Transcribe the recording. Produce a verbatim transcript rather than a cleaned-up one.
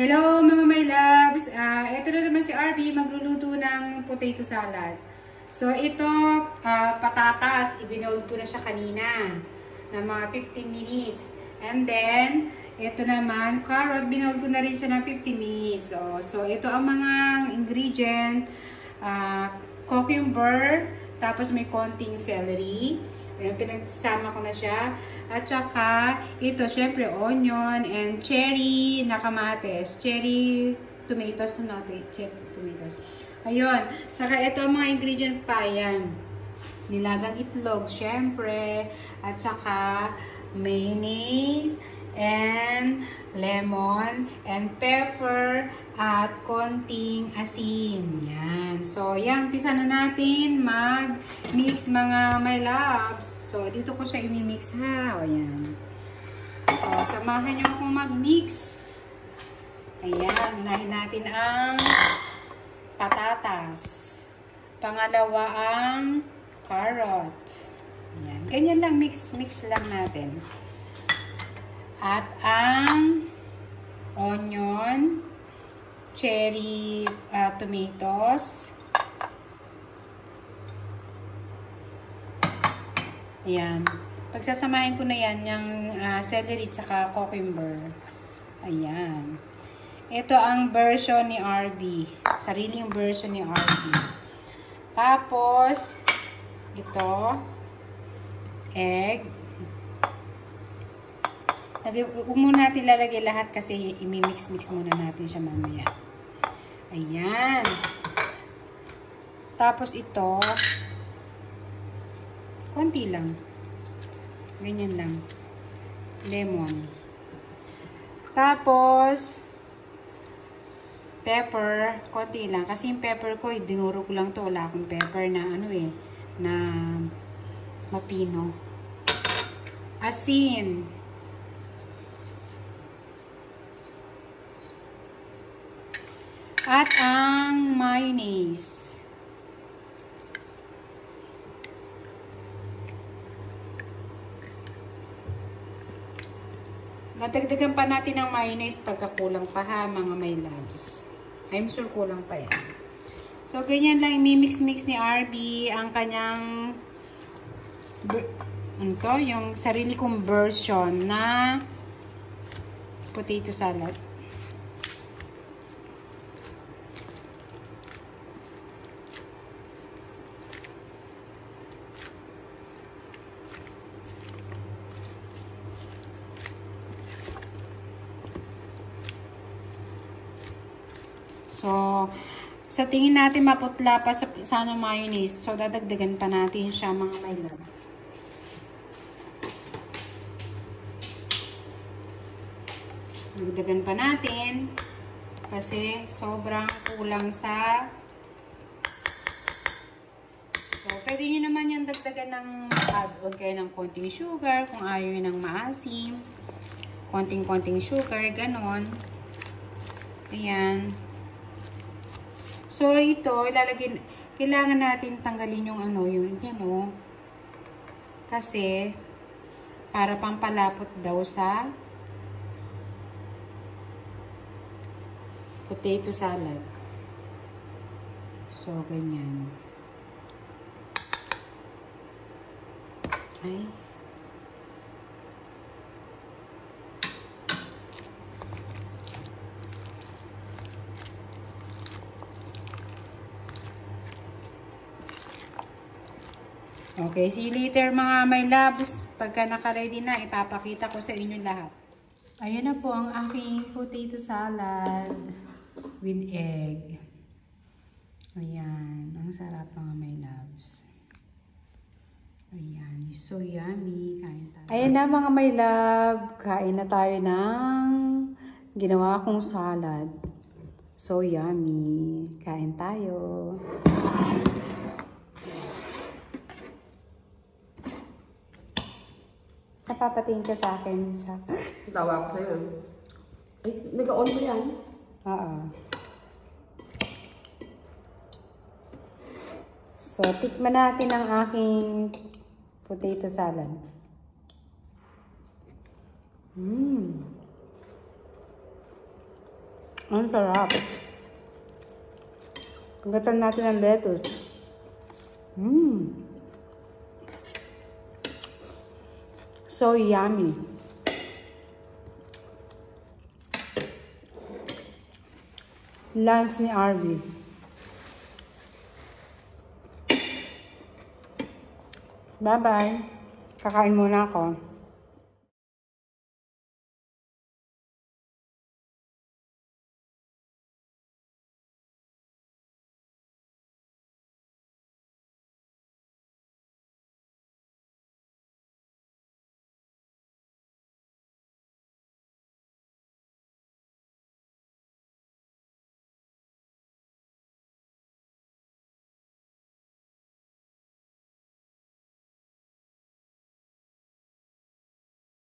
Hello mga my loves! Uh, ito na naman si R B magluluto ng potato salad. So ito, uh, patatas, ibinold ko na siya kanina ng mga fifteen minutes. And then, ito naman, carrot, binold ko na rin siya ng fifteen minutes. So, so ito ang mga ingredient, uh, cocomber, tapos may konting celery. Ayan, pinagsama ko na siya. At saka, ito, syempre, onion and cherry na kamates. Cherry tomatoes na natin. Cherry tomatoes. Ayun. Saka, ito ang mga ingredient pa. Yan. Nilagang itlog, syempre. At saka, mayonnaise and lemon and pepper at konting asin. Yan. So, yan. Pisa na natin mag-mix mga my loves. So, dito ko siya imimix ha. O, yan. So, samahan nyo akong mag-mix. Ayan. Unahin natin ang patatas. Pangalawa ang carrot. Ayan. Ganyan lang. Mix-mix lang natin. At ang onion, cherry uh, tomatoes. Ayan. Pagsasamahin ko na yan, yung uh, celery at saka cocomber. Ayan. Ito ang version ni R B. Sariling version ni R B. Tapos, ito, egg. Huwag muna natin lalagay lahat kasi imimix-mix muna natin siya mamaya. Ayan. Tapos ito, konti lang. Ganyan lang. Lemon. Tapos, pepper, konti lang. Kasi yung pepper ko, dinuro ko lang to. Wala akong pepper na ano eh, na mapino. Asin. At ang mayonnaise. Madagdagan pa natin ang mayonnaise pagka kulang pa ha, mga my loves. I'm sure kulang pa yan. So, ganyan lang imimix-mix ni R B ang kanyang ano to, yung sarili kong version na potato salad. So, sa tingin natin maputla pa sa sana mayonnaise. So, dadagdagan pa natin siya mga my love. Dagdagan pa natin kasi sobrang kulang sa so, pwede nyo naman yung dagdagan ng add-on kayo ng konting sugar kung ayaw nyo ng maasim. Konting-konting sugar, ganon. Ayan. So, ito, ilalagay, kailangan natin tanggalin yung ano, yun, yan o. Kasi, para pampalapot daw sa potato salad. So, ganyan. Ay. Okay, see you later mga my loves. Pagka naka-ready na, ipapakita ko sa inyo lahat. Ayan na po ang aking potato salad with egg. Ayan, ang sarap mga my loves. Ayan, so yummy. Kain tayo. Ayan na mga my love, kain na tayo ng ginawa kong salad. So yummy. Kain tayo. Napapatingin ka sa akin siya. Tawa ko sa'yo. Ay, nag-on mo yan? Oo. So, tikman natin ang aking potato salad. Mmm. Ang sarap. Kagatan natin ang lettuce. Mmm. So yummy. Lunch ni Arby. Bye-bye. Kakain muna ako.